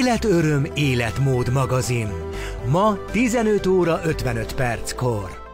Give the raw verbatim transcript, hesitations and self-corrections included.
Életöröm Életmód magazin. Ma tizenöt óra ötvenöt perckor.